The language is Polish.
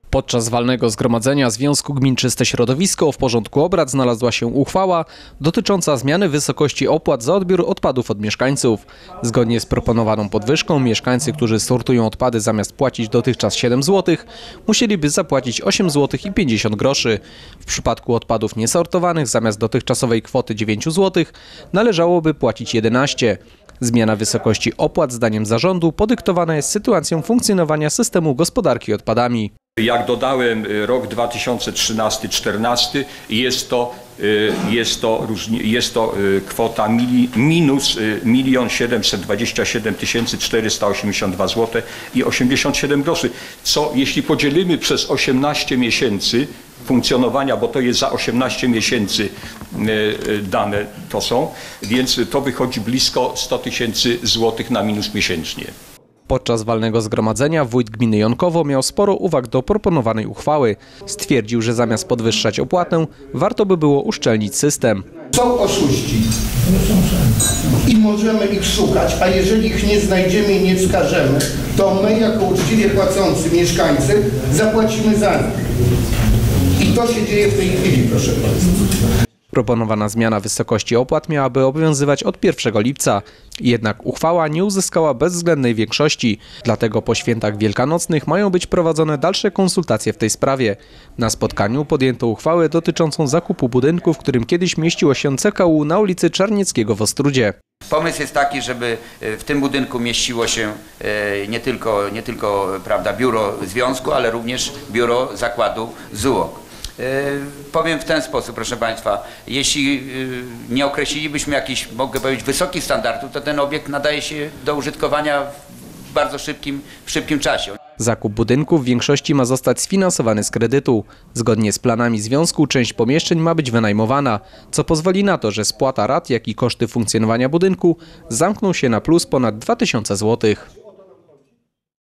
Podczas walnego zgromadzenia Związku Gmin Czyste Środowisko w porządku obrad znalazła się uchwała dotycząca zmiany wysokości opłat za odbiór odpadów od mieszkańców. Zgodnie z proponowaną podwyżką mieszkańcy, którzy sortują odpady, zamiast płacić dotychczas 7 zł, musieliby zapłacić 8 zł i 50 groszy. W przypadku odpadów niesortowanych zamiast dotychczasowej kwoty 9 zł należałoby płacić 11. Zmiana wysokości opłat zdaniem zarządu podyktowana jest sytuacją funkcjonowania systemu gospodarki odpadami. Jak dodałem rok 2013-14, jest to kwota minus 1 727 482 zł i 87 groszy, co jeśli podzielimy przez 18 miesięcy funkcjonowania, bo to jest za 18 miesięcy dane to są, więc to wychodzi blisko 100 000 złotych na minus miesięcznie. Podczas walnego zgromadzenia wójt gminy Jonkowo miał sporo uwag do proponowanej uchwały. Stwierdził, że zamiast podwyższać opłatę, warto by było uszczelnić system. Są oszuści i możemy ich szukać, a jeżeli ich nie znajdziemy i nie wskażemy, to my jako uczciwie płacący mieszkańcy zapłacimy za nich. I to się dzieje w tej chwili, proszę Państwa. Proponowana zmiana wysokości opłat miałaby obowiązywać od 1 lipca. Jednak uchwała nie uzyskała bezwzględnej większości. Dlatego po świętach wielkanocnych mają być prowadzone dalsze konsultacje w tej sprawie. Na spotkaniu podjęto uchwałę dotyczącą zakupu budynku, w którym kiedyś mieściło się CKU na ulicy Czarnieckiego w Ostródzie. Pomysł jest taki, żeby w tym budynku mieściło się nie tylko prawda, biuro związku, ale również biuro zakładu ZUOK. Powiem w ten sposób, proszę Państwa, jeśli nie określilibyśmy jakichś, mogę powiedzieć, wysokich standardów, to ten obiekt nadaje się do użytkowania w bardzo szybkim czasie. Zakup budynku w większości ma zostać sfinansowany z kredytu. Zgodnie z planami związku część pomieszczeń ma być wynajmowana, co pozwoli na to, że spłata rat, jak i koszty funkcjonowania budynku zamkną się na plus ponad 2000 zł.